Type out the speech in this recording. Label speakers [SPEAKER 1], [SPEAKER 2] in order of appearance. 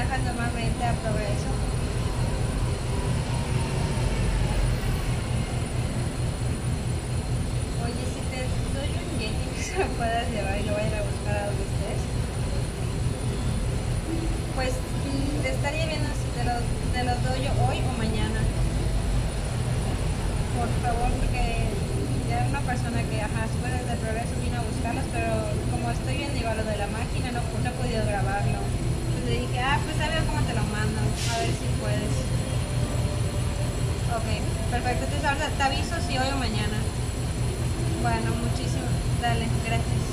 [SPEAKER 1] viajas normalmente a Progreso? Oye, si te doy un Yeti que se lo puedas llevar y lo vayan a buscar a donde estés, pues te estaría viendo si te los doy yo hoy o mañana. Por favor, porque ya una persona que, después del Progreso vino a buscarlos, pero como estoy viendo igual lo de la máquina, no he podido grabarlo. Entonces le dije, pues a ver cómo te lo mando, a ver si puedes. Ok, perfecto. Entonces ahora te aviso si hoy o mañana. Bueno, muchísimo. Dale, gracias.